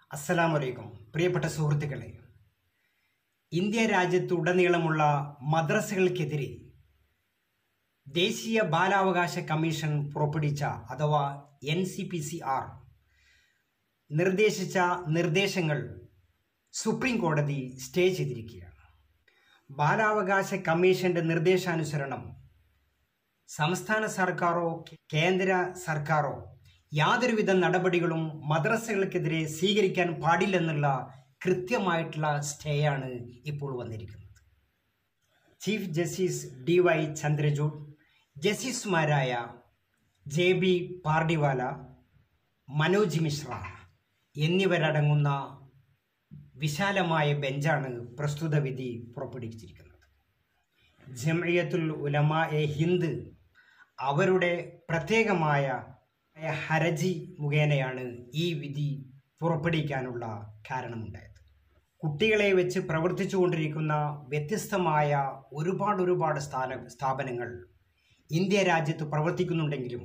അസ്സലാമലൈക്കും പ്രിയപ്പെട്ട സുഹൃത്തുക്കളെ, ഇന്ത്യ രാജ്യത്തുടനീളമുള്ള മദ്രസകൾക്കെതിരെ ദേശീയ ബാലാവകാശ കമ്മീഷൻ പുറപ്പെടുവിച്ച അഥവാ NCPCR നിർദ്ദേശിച്ച നിർദ്ദേശങ്ങൾ സുപ്രീം കോടതി സ്റ്റേ ചെയ്തിരിക്കുകയാണ്. ബാലാവകാശ കമ്മീഷന്റെ നിർദ്ദേശാനുസരണം സംസ്ഥാന സർക്കാരോ കേന്ദ്ര സർക്കാരോ യാതൊരുവിധ നടപടികളും മദ്രസകൾക്കെതിരെ സ്വീകരിക്കാൻ പാടില്ലെന്നുള്ള കൃത്യമായിട്ടുള്ള സ്റ്റേയാണ് ഇപ്പോൾ വന്നിരിക്കുന്നത്. ചീഫ് ജസ്റ്റിസ് DY ചന്ദ്രചൂഡ്, ജസ്റ്റിസുമാരായ JB പാർഡിവാല, മനോജ് മിശ്ര എന്നിവരടങ്ങുന്ന വിശാലമായ ബെഞ്ചാണ് പ്രസ്തുത വിധി പുറപ്പെടുവിച്ചിരിക്കുന്നത്. ജംഇയ്യത്തുൽ ഉലമാഎ ഹിന്ദ് അവരുടെ പ്രത്യേകമായ ഹർജി മുഖേനയാണ് ഈ വിധി പുറപ്പെടുവിക്കാനുള്ള കാരണമുണ്ടായത്. കുട്ടികളെ വെച്ച് പ്രവർത്തിച്ചുകൊണ്ടിരിക്കുന്ന വ്യത്യസ്തമായ ഒരുപാട് സ്ഥാപനങ്ങൾ ഇന്ത്യ രാജ്യത്ത് പ്രവർത്തിക്കുന്നുണ്ടെങ്കിലും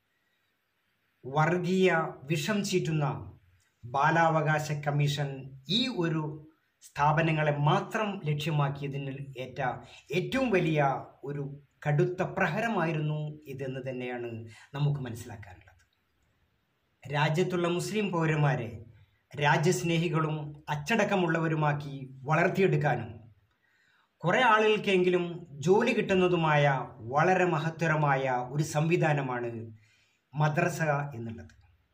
വർഗീയ വിഷം ചീറ്റുന്ന ബാലാവകാശ കമ്മീഷൻ ഈ ഒരു സ്ഥാപനങ്ങളെ മാത്രം ലക്ഷ്യമാക്കിയതിന് ഏറ്റ ഏറ്റവും വലിയ ഒരു കടുത്ത പ്രഹരമായിരുന്നു ഇതെന്ന് തന്നെയാണ് നമുക്ക് മനസ്സിലാക്കാനുള്ളത്. രാജ്യത്തുള്ള മുസ്ലിം പൗരന്മാരെ രാജ്യസ്നേഹികളും അച്ചടക്കമുള്ളവരുമാക്കി വളർത്തിയെടുക്കാനും കുറേ ആളുകൾക്കെങ്കിലും ജോലി കിട്ടുന്നതുമായ വളരെ മഹത്തരമായ ഒരു സംവിധാനമാണ് മദ്രസ എന്നുള്ളത്.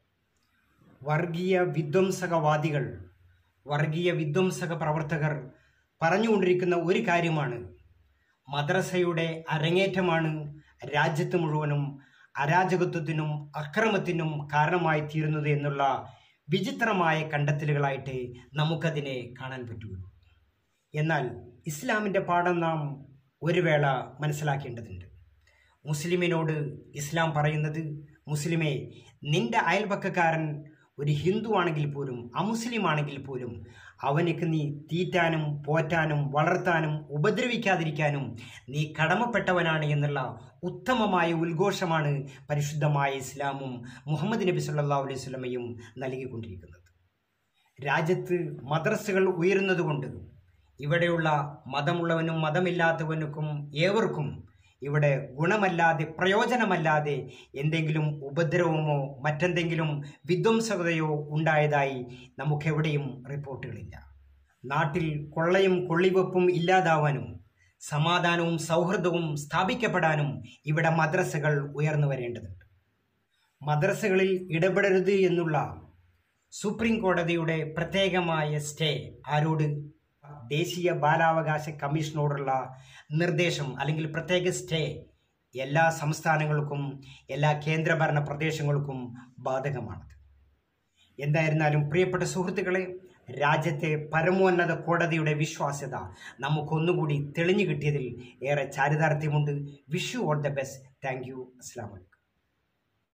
വർഗീയ വിധ്വംസകവാദികൾ, വർഗീയ വിധ്വംസക പ്രവർത്തകർ പറഞ്ഞുകൊണ്ടിരിക്കുന്ന ഒരു കാര്യമാണ്, മദ്രസയുടെ അരങ്ങേറ്റമാണ് രാജ്യത്ത് മുഴുവനും അരാജകത്വത്തിനും അക്രമത്തിനും കാരണമായി തീരുന്നത് എന്നുള്ള വിചിത്രമായ കണ്ടെത്തലുകളായിട്ട് നമുക്കതിനെ കാണാൻ പറ്റുള്ളൂ. എന്നാൽ ഇസ്ലാമിൻ്റെ പാഠം നാം ഒരു വേള മനസ്സിലാക്കേണ്ടതുണ്ട്. മുസ്ലിമിനോട് ഇസ്ലാം പറയുന്നത്, മുസ്ലിമേ, നിന്റെ അയൽപക്കക്കാരൻ ഒരു ഹിന്ദു ആണെങ്കിൽ പോലും അമുസ്ലിം ആണെങ്കിൽ പോലും അവനക്ക് നീ തീറ്റാനും പോറ്റാനും വളർത്താനും ഉപദ്രവിക്കാതിരിക്കാനും നീ കടമപ്പെട്ടവനാണ് എന്നുള്ള ഉത്തമമായ ഉദ്ഘോഷമാണ് പരിശുദ്ധമായ ഇസ്ലാമും മുഹമ്മദ് നബി സല്ലല്ലാഹു അലൈഹി വസല്ലമയും നൽകിക്കൊണ്ടിരിക്കുന്നത്. രാജ്യത്ത് മദ്രസകൾ ഉയരുന്നതുകൊണ്ട് ഇവിടെയുള്ള മതമുള്ളവനും മതമില്ലാത്തവനുക്കും ഏവർക്കും ഇവിടെ ഗുണമല്ലാതെ പ്രയോജനമല്ലാതെ എന്തെങ്കിലും ഉപദ്രവമോ മറ്റെന്തെങ്കിലും വിധ്വംസകതയോ ഉണ്ടായതായി നമുക്കെവിടെയും റിപ്പോർട്ടുകളില്ല. നാട്ടിൽ കൊള്ളയും കൊള്ളിവെപ്പും ഇല്ലാതാവാനും സമാധാനവും സൗഹൃദവും സ്ഥാപിക്കപ്പെടാനും ഇവിടെ മദ്രസകൾ ഉയർന്നു വരേണ്ടതുണ്ട്. മദ്രസകളിൽ ഇടപെടരുത് എന്നുള്ള സുപ്രീം കോടതിയുടെ പ്രത്യേകമായ സ്റ്റേ ആരോട്? ദേശീയ ബാലാവകാശ കമ്മീഷനോടുള്ള നിർദ്ദേശം അല്ലെങ്കിൽ പ്രത്യേക സ്റ്റേ എല്ലാ സംസ്ഥാനങ്ങൾക്കും എല്ലാ കേന്ദ്രഭരണ പ്രദേശങ്ങൾക്കും ബാധകമാണത്. എന്തായിരുന്നാലും പ്രിയപ്പെട്ട സുഹൃത്തുക്കളെ, രാജ്യത്തെ പരമോന്നത കോടതിയുടെ വിശ്വാസ്യത നമുക്കൊന്നുകൂടി തെളിഞ്ഞു കിട്ടിയതിൽ ഏറെ ചാരിതാർത്ഥ്യമുണ്ട്. Wish you all the best. Thank you. അസ്സലാമു അലൈക്കും.